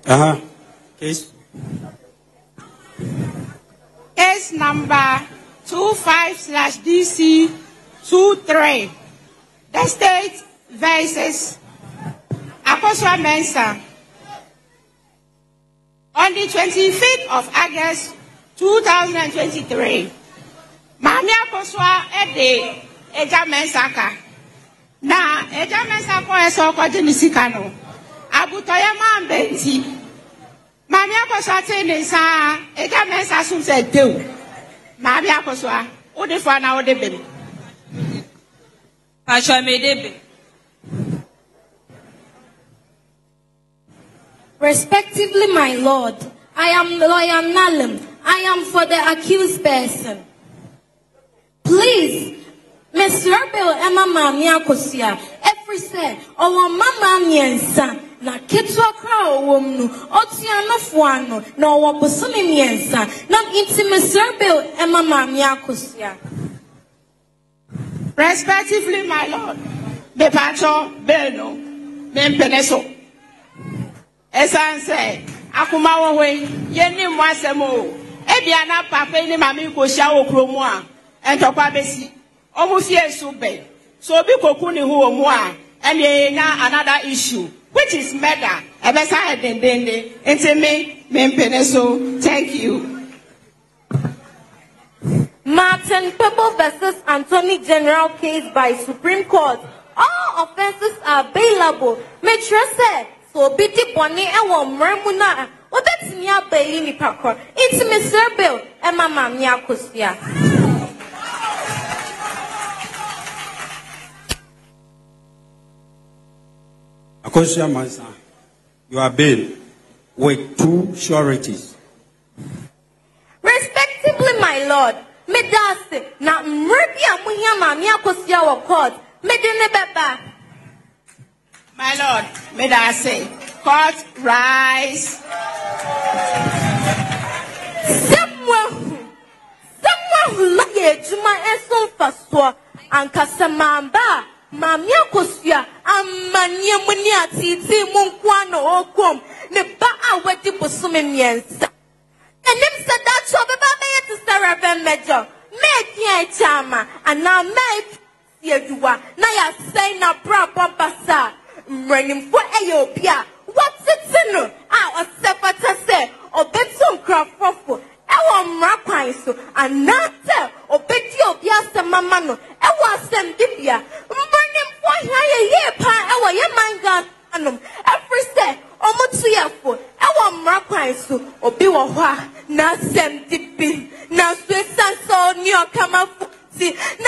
Case. Case number 25/DC23. The state versus Apostle Mensah. On the 25th of August 2023, Mami Apostle Ede Eja Mensah. Na Eja Mensah ko eso ko jenisika no. Abutoye man benti. Mami Apostle Tenisa Eja Mensah sun se dew. Mami Apostle o de fa na o de bebe. Pastor Medebe. Respectively, my Lord, I am lawyer Nelam. I am for the accused person. Please, Mr. Bill Emma Mamia Kosia, every say, our Mama Miensa, na Kitwa Crow Womnu, Otiano Fuano, no Wabusumi Miensa, not into Mr. Bill Emma Mamia Kosia. Respectively, my Lord, the Pacho Belno, Mempeneso. Esan say, Akumawa way, Yenny Wasemo, Ebiana Papa ni Mami Kosha Okromoa, and Topabesi, almost yes, Sube. So be Kokuni who more, and ye another issue, which is murder, and beside the Dende, and say me, Mempeneso, thank you. Martin Pebble versus Anthony General case by Supreme Court. All offenses are bailable. Make sure say, so biti boni ewo mremuna. Obeti niya baili ni pakor. It's Mr. Bill and Mama Mia Kusia. Akosia Mensah, you are bail with 2 sureties. Respectively, my Lord, Medasi na mrepia muhiya Mia Kusia wa court. Medine beba. My Lord, Medasi, court rise. Someone who like Juma Eson Faswa and Casamamba, Mamia Kosia, and Mania Munia Titi Munkwano Okom, the Ba'a Weti Posuminians. And them said that so the Baba to Sarah Ben Major, make ye chama, and now make Yedua, now you say na bra bombasa, running for Ayopia. What's it to our sepata say, or bet some craft for our rapines, and not or bet your piasta mamano, our sem dibia, burning for here, pa, our yamanga, every step, almost 2 years for our rapines, or biwa, na sem dipping, now Swiss and so near come up. Na